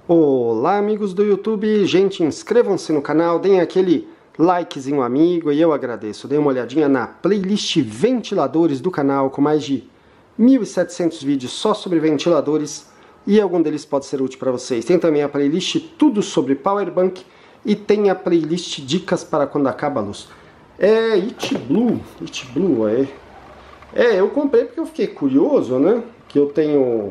Olá, amigos do YouTube, gente, inscrevam-se no canal, deem aquele likezinho amigo e eu agradeço. Dê uma olhadinha na playlist ventiladores do canal com mais de 1.700 vídeos só sobre ventiladores e algum deles pode ser útil para vocês. Tem também a playlist tudo sobre powerbank e tem a playlist dicas para quando acaba a luz. It Blue, eu comprei porque eu fiquei curioso, né? Que eu tenho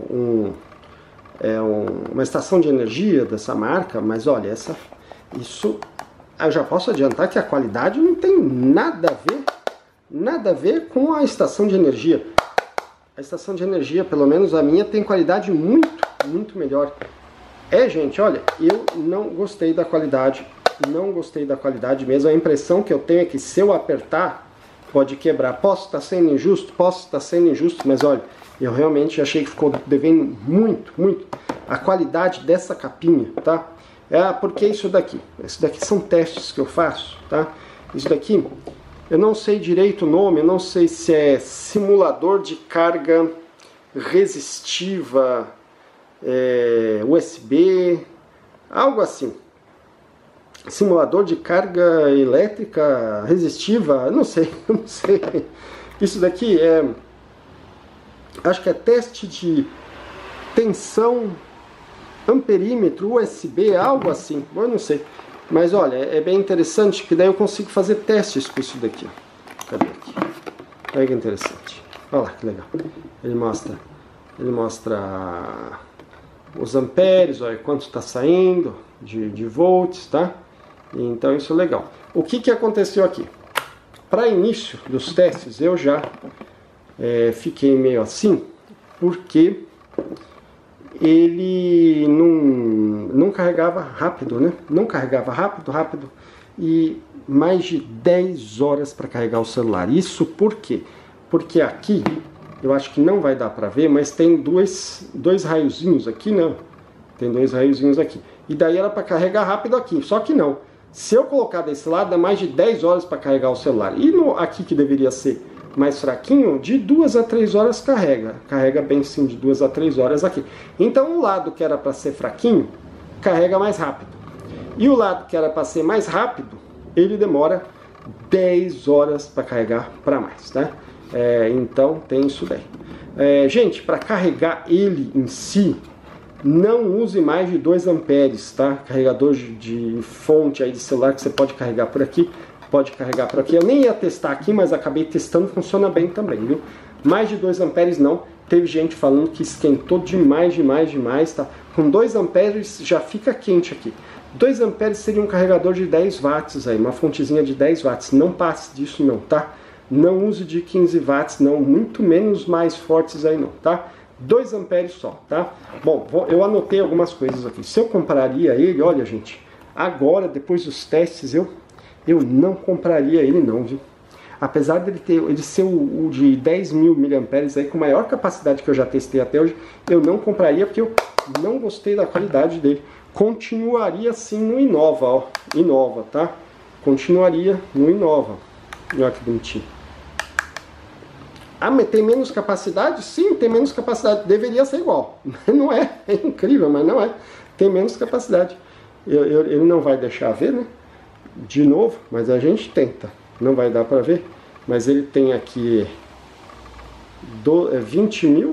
uma estação de energia dessa marca, mas olha, isso eu já posso adiantar que a qualidade não tem nada a ver com a estação de energia. A estação de energia, pelo menos a minha, tem qualidade muito melhor. Gente, olha, eu não gostei da qualidade, mesmo. A impressão que eu tenho é que se eu apertar, pode quebrar. Posso estar sendo injusto, mas olha, eu realmente achei que ficou devendo muito a qualidade dessa capinha, tá? Porque isso daqui são testes que eu faço, tá? Isso daqui, eu não sei direito o nome, eu não sei se é simulador de carga resistiva, USB, algo assim. Simulador de carga elétrica resistiva, eu não sei. Isso daqui acho que é teste de tensão, amperímetro, USB, algo assim, eu não sei. Mas olha, é bem interessante que daí eu consigo fazer testes com isso daqui. Cadê aqui? Olha que interessante. Olha lá, que legal. Ele mostra os amperes, olha quanto está saindo de volts, tá? Então isso é legal. O que aconteceu aqui? Para início dos testes eu já fiquei meio assim, porque ele não carregava rápido, né? Não carregava rápido e mais de 10 horas para carregar o celular. Isso por quê? Porque aqui, eu acho que não vai dar para ver, mas tem dois raiozinhos aqui, não. Tem dois raiozinhos aqui. E daí era para carregar rápido aqui, só que não. Se eu colocar desse lado, dá mais de 10 horas para carregar o celular. E aqui que deveria ser mais fraquinho, de 2 a 3 horas carrega bem sim, de 2 a 3 horas aqui. Então o lado que era para ser fraquinho, carrega mais rápido. E o lado que era para ser mais rápido, ele demora 10 horas para carregar para mais, tá? Então tem isso daí. Gente, para carregar ele em si, não use mais de 2 amperes, tá? Carregador de fonte aí de celular que você pode carregar por aqui. Pode carregar por aqui. Eu nem ia testar aqui, mas acabei testando, funciona bem também, viu? Mais de 2 amperes não. Teve gente falando que esquentou demais, tá? Com 2 amperes já fica quente aqui. 2 amperes seria um carregador de 10 watts aí, uma fontezinha de 10 watts. Não passe disso não, tá? Não use de 15 watts não, muito menos mais fortes aí não, tá? 2 amperes só, tá? Bom, eu anotei algumas coisas aqui. Se eu compraria ele, olha gente, agora, depois dos testes, eu não compraria ele não, viu? Apesar dele ser o de 10.000 mAh aí, com maior capacidade que eu já testei até hoje, eu não compraria porque eu não gostei da qualidade dele. Continuaria assim no Innova, ó. Innova, tá? Continuaria no Innova. Olha que bonitinho. Mas tem menos capacidade? Sim, tem menos capacidade. Deveria ser igual. Não é incrível, mas não é. Tem menos capacidade. Ele não vai deixar ver, né? De novo, mas a gente tenta. Não vai dar para ver, mas ele tem aqui 20.000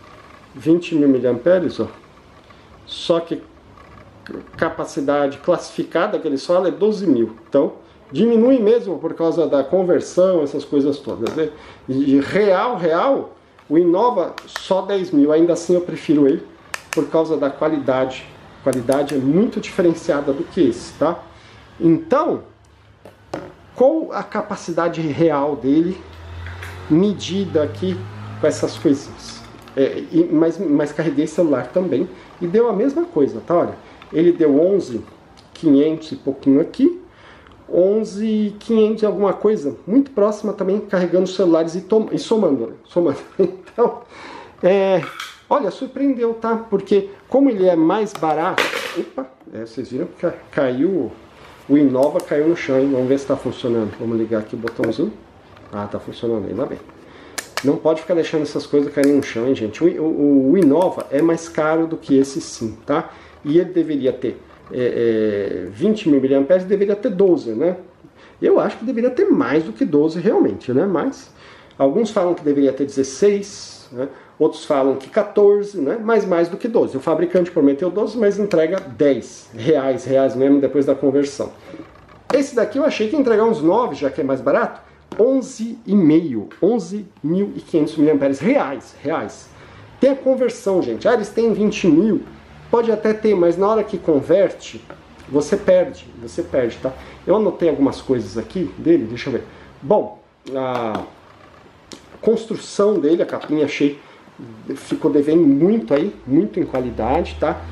mAh, ó. Só que capacidade classificada que eles falam é 12.000. Então, diminui mesmo por causa da conversão, essas coisas todas, né? E real, o Innova só 10.000. Ainda assim eu prefiro ele por causa da qualidade. A qualidade é muito diferenciada do que esse, tá? Então, qual a capacidade real dele, medida aqui com essas coisinhas? Mas carreguei celular também e deu a mesma coisa, tá? Olha, ele deu 11.500 e pouquinho aqui, 11.500 alguma coisa, muito próxima também, carregando os celulares e somando, né? Somando. Então, olha, surpreendeu, tá? Porque como ele é mais barato... Opa, vocês viram que caiu... O Innova caiu no chão, hein? Vamos ver se está funcionando. Vamos ligar aqui o botãozinho. Ah, tá funcionando, ainda bem. Não pode ficar deixando essas coisas caírem no chão, hein, gente? O Innova é mais caro do que esse sim, tá? e ele deveria ter 20 mil mAh, deveria ter 12, né? Eu acho que deveria ter mais do que 12 realmente, né? Mas alguns falam que deveria ter 16, né? Outros falam que 14, né? Mas mais do que 12. O fabricante prometeu 12, mas entrega 10 reais mesmo depois da conversão. Esse daqui eu achei que ia entregar uns 9, já que é mais barato. 11,5, 11.500 mAh, reais. Tem a conversão, gente. Ah, eles têm 20 mil. Pode até ter, mas na hora que converte, você perde, tá? Eu anotei algumas coisas aqui dele, deixa eu ver. Bom, a construção dele, a capinha achei, ficou devendo muito aí, muito em qualidade, tá?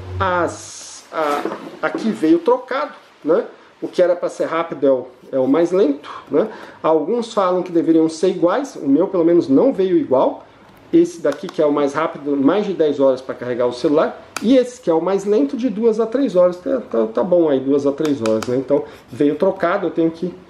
Aqui veio trocado, né? O que era para ser rápido é o mais lento, né? Alguns falam que deveriam ser iguais, o meu pelo menos não veio igual. Esse daqui que é o mais rápido, mais de 10 horas para carregar o celular. E esse que é o mais lento, de 2 a 3 horas. Tá bom aí, 2 a 3 horas, né? Então veio trocado, eu tenho que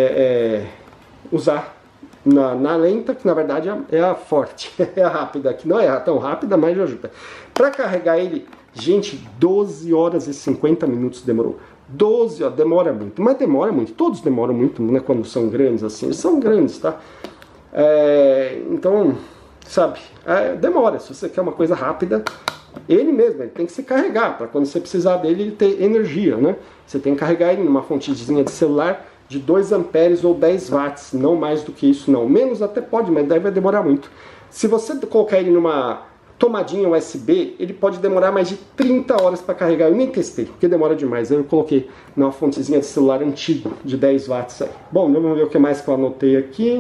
usar na lenta, que na verdade é a forte, é a rápida, que não é tão rápida, mas ajuda. Para carregar ele, gente, 12 horas e 50 minutos demorou. 12, ó, demora muito, mas demora muito, todos demoram muito, né, quando são grandes assim, eles são grandes, tá? Então, sabe, demora, se você quer uma coisa rápida, ele tem que se carregar, para quando você precisar dele, ele ter energia, né? Você tem que carregar ele numa fontezinha de celular de 2 amperes ou 10 watts, não mais do que isso não, menos até pode, mas deve demorar muito. Se você colocar ele numa tomadinha USB, ele pode demorar mais de 30 horas para carregar. Eu nem testei, porque demora demais. Eu coloquei numa fontezinha de celular antigo, de 10 watts aí. Bom, vamos ver o que mais que eu anotei aqui.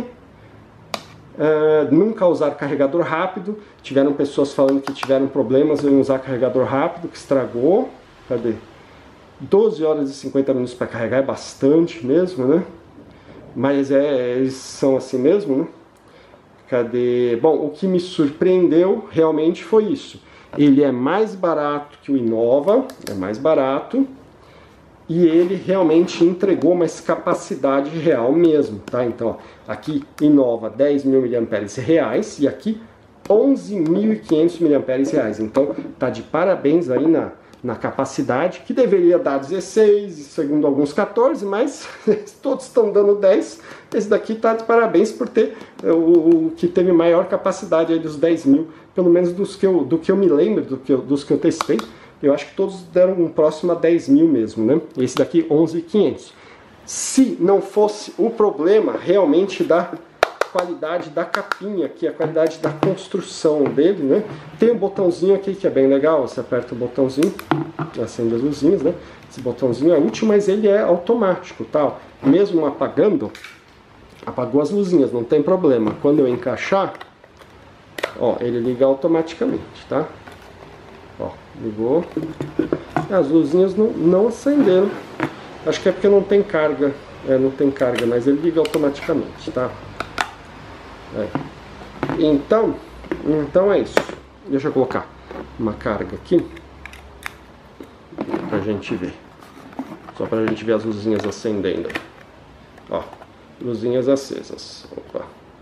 Nunca usar carregador rápido. Tiveram pessoas falando que tiveram problemas em usar carregador rápido, que estragou. Cadê? 12 horas e 50 minutos para carregar é bastante mesmo, né? Mas eles são assim mesmo, né? Cadê? Bom, o que me surpreendeu realmente foi isso. Ele é mais barato que o Innova, é mais barato, e ele realmente entregou mais capacidade real mesmo, tá? Então, ó, aqui Innova 10 mil mAh reais, e aqui 11.500 mAh reais. Então, tá de parabéns aí na capacidade, que deveria dar 16, segundo alguns 14, mas todos estão dando 10. Esse daqui está de parabéns por ter o que teve maior capacidade aí dos 10 mil, pelo menos do que eu me lembro, dos que eu testei. Eu acho que todos deram um próximo a 10 mil mesmo, né? Esse daqui 11.500. Se não fosse o problema realmente da qualidade da capinha, que é a qualidade da construção dele, né? Tem um botãozinho aqui que é bem legal, você aperta o botãozinho, acende as luzinhas, né? Esse botãozinho é útil, mas ele é automático, tá? Mesmo apagando, apagou as luzinhas, não tem problema. Quando eu encaixar, ó, ele liga automaticamente, tá? Ó, ligou. As luzinhas não acenderam. Acho que é porque não tem carga. Não tem carga, mas ele liga automaticamente, tá? Então é isso. Deixa eu colocar uma carga aqui pra gente ver. Só pra gente ver as luzinhas acendendo. Ó, luzinhas acesas. Opa.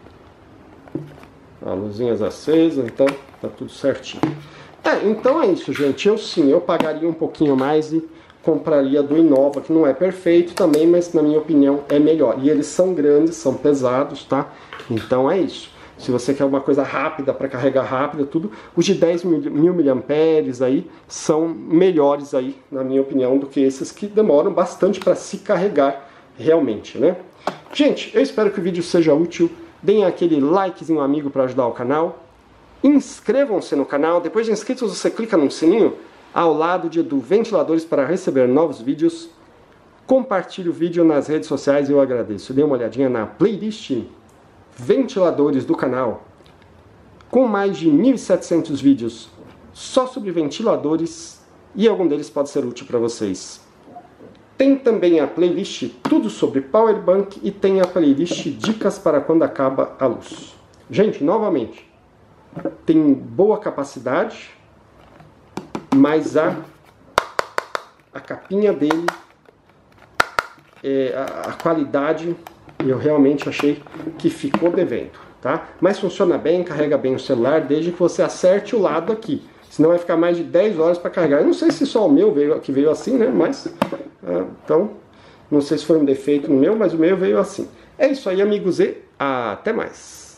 Ó, luzinhas acesas, então tá tudo certinho. Então é isso, gente. Eu pagaria um pouquinho mais e compraria do Innova, que não é perfeito também, mas na minha opinião é melhor. E eles são grandes, são pesados, tá? Então é isso. Se você quer uma coisa rápida, para carregar rápido, tudo, os de 10 mil mAh aí são melhores aí, na minha opinião, do que esses que demoram bastante para se carregar realmente, né? Gente, eu espero que o vídeo seja útil. Deem aquele likezinho amigo para ajudar o canal. Inscrevam-se no canal. Depois de inscritos, você clica no sininho ao lado do ventiladores para receber novos vídeos. Compartilhe o vídeo nas redes sociais, eu agradeço. Dê uma olhadinha na playlist Ventiladores do canal, com mais de 1.700 vídeos só sobre ventiladores, e algum deles pode ser útil para vocês. Tem também a playlist Tudo sobre Powerbank e tem a playlist Dicas para quando acaba a luz. Gente, novamente, tem boa capacidade, mas a capinha dele, a qualidade, eu realmente achei que ficou devendo, tá? Mas funciona bem, carrega bem o celular, desde que você acerte o lado aqui. Senão vai ficar mais de 10 horas para carregar. Eu não sei se só o meu que veio assim, né? Mas, então, não sei se foi um defeito no meu, mas o meu veio assim. É isso aí, amigos, e até mais.